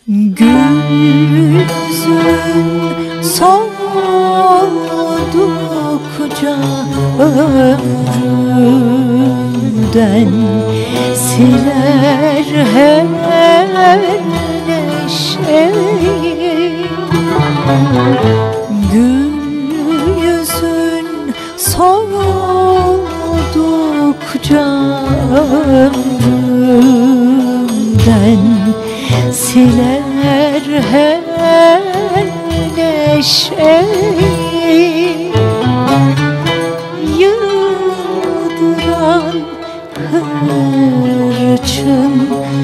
Gül yüzün soldukça ömrümden siler her neşeyi. Gül yüzün soldukça ömrümden siler her neşeyi. Yıldıran hırçın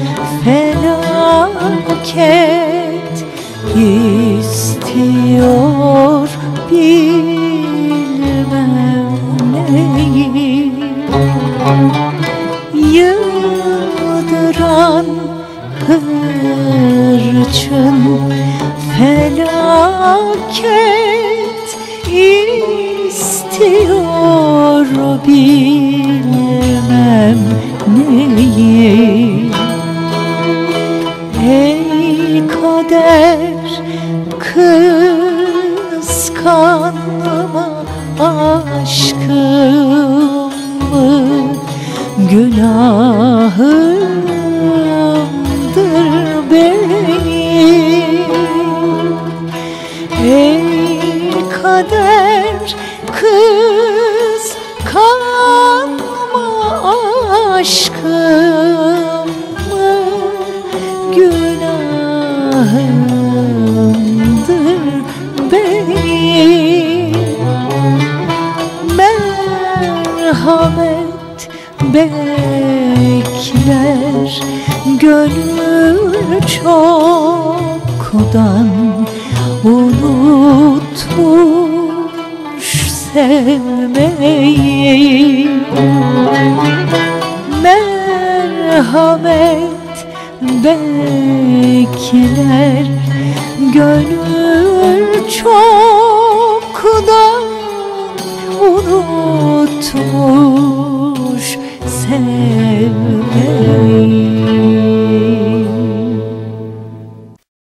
felaket istiyor bilmem neyi. Yıldıran hırçın felaket istiyor bilmem neyi. Ey kader, kıskanma aşkımı, günahımdır benim. Ey kader, kıskanma aşkımı, günahımdır benim. Merhamet bekler gönül çoktan unutmuş sevmeyi. Merhamet bekler gönül çoktan unutmuş